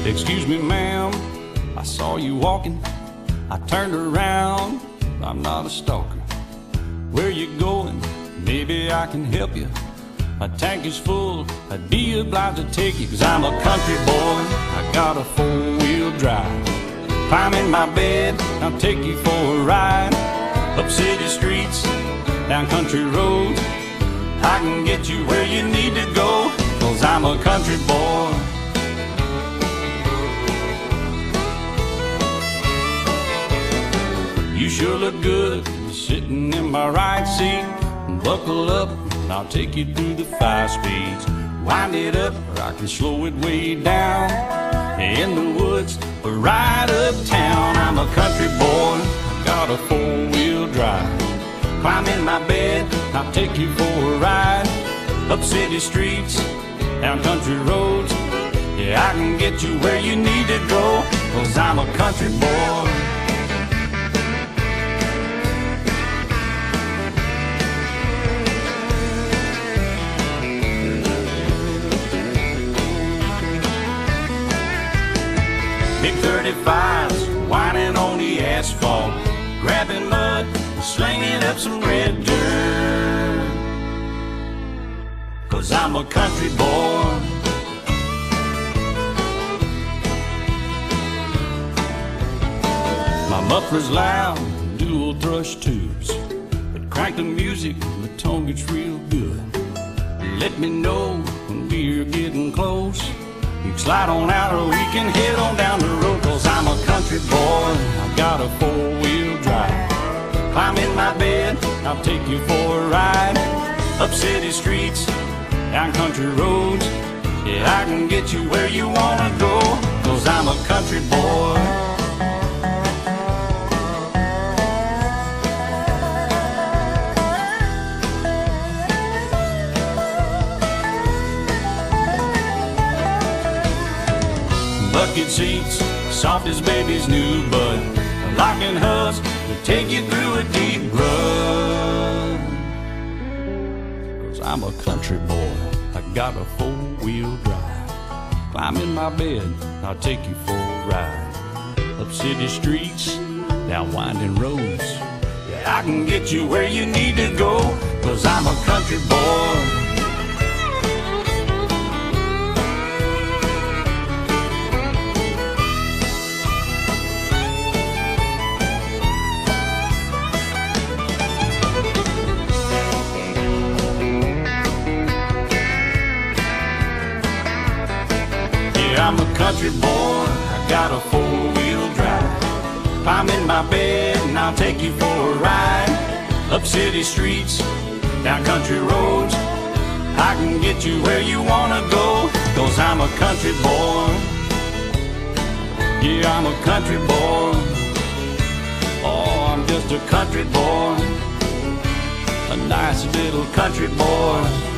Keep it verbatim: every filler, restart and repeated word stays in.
Excuse me, ma'am, I saw you walking. I turned around, I'm not a stalker. Where you going? Maybe I can help you. My tank is full, I'd be obliged to take you. Cause I'm a country boy, I got a four-wheel drive. Climb in my bed, I'll take you for a ride. Up city streets, down country roads, I can get you where you need to go. Cause I'm a country boy. You sure look good sitting in my right seat. Buckle up, I'll take you through the five speeds. Wind it up, or I can slow it way down. In the woods, or right uptown. I'm a country boy, got a four-wheel drive. Climb in my bed, I'll take you for a ride. Up city streets, down country roads, yeah, I can get you where you need to go. Cause I'm a country boy. Big thirty-fives, whining on the asphalt, grabbing mud, slinging up some red dirt. Cause I'm a country boy. My muffler's loud, dual thrush tubes, but crank the music, the tone gets real good. Let me know when we're getting close. You can slide on out or we can head on down the road. Cause I'm a country boy, I got a four-wheel drive. Climb in my bed, I'll take you for a ride. Up city streets, down country roads, yeah, I can get you where you wanna go. Cause I'm a country boy. Bucket seats, soft as baby's new bud, locking hubs to take you through a deep rut. Cause I'm a country boy, I got a four-wheel drive. Climb in my bed, I'll take you for a ride. Up city streets, down winding roads, yeah, I can get you where you need to go. Cause I'm a country boy. I'm a country boy, I got a four-wheel drive. Climb in my bed and I'll take you for a ride. Up city streets, down country roads, I can get you where you wanna go. Cause I'm a country boy. Yeah, I'm a country boy. Oh, I'm just a country boy, a nice little country boy.